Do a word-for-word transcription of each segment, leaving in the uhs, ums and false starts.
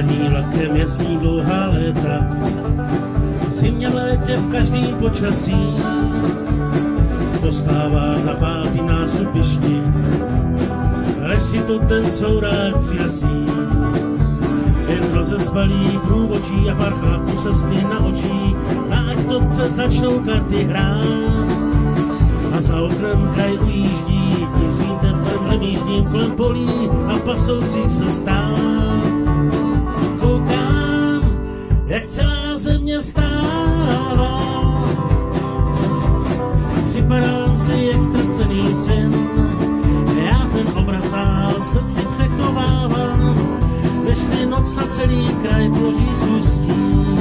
Hání lakem jasní dlouhá léta, v zimě, v létě, v každým počasí postává na pátým nástupišti, než si to ten sourák přijasí. Jen rozespalí průvočí a pár chlapů se sny na očích, na aktovce začnou karty hrát. A za oknem kraj ujíždí, tím svým tempem lemíždím kolem polí a pasoucích se stát. Koukám, jak celá země vstává, a připadám si jak ztracený syn. Já ten obraz dál v srdci přechovávám, nežli noc na celý kraj položí svůj stín.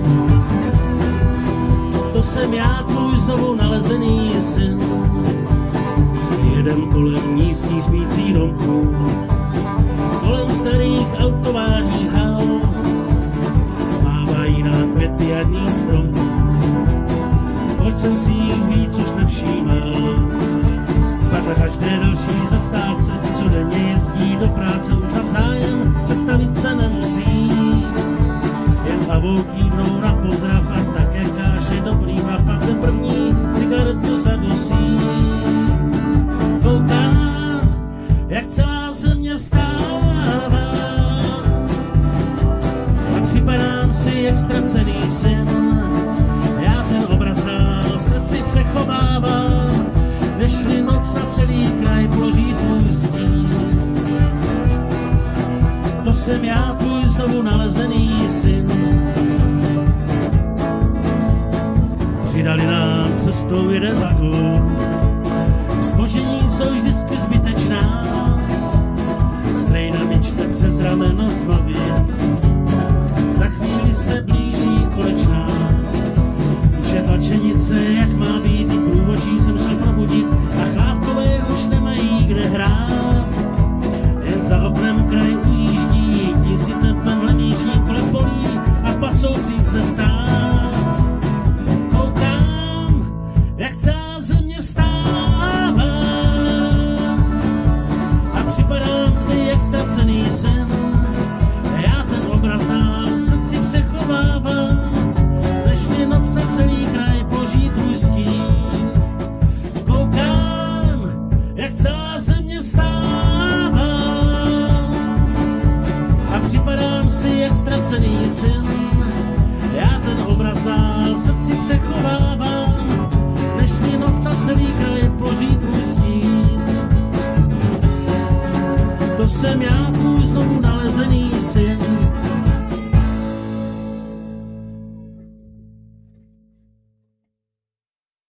To jsem já, tvůj znovu nalezený syn. Jedem kolem nízký spící domků, kolem starých autovárních hal, mávají nám květy jarních stromků. Proč jsem si jich víc už nevšímal? Pak na každé další zastávce, co denně jezdí do práce, už navzájem představit se nemusí. Jen hlavou kývnou na pozdrav a tak, jak dáš, je dobrý mrav, jsem první cigaretu zadusí. Koukám, jak celá země vstává, a připadám si jak ztracený syn. Já ten obraz dál v srdci přechovávám, nežli noc na celý kraj položí tvůj stín. To jsem já, tvůj znovu nalezený syn. Přidali nám cestou jeden vagón, zbožení jsou vždycky zbytečná. Strejna mi čte přes rameno znově, za chvíli se blíží konečná. Už je tlačenice, jak má být, i průvočí jsem šel probudit a chlávkové už nemají kde hrát. Jen za oknem kraj ujíždí, ti si tempem lemíží kolem polí a pasoucích se stát. Koukám, jak celá země vstává, a připadám si jak ztracený syn. Já ten obraz dál v srdci přechovávám, nežli noc na celý kraj položí tvůj stín. Koukám, jak celá země vstává, a připadám si jak ztracený syn. Já ten obraz dál v srdci přechovávám, nežli noc na celý kraj položí tvůj stín. To jsem já, tvůj znovu nalezený syn.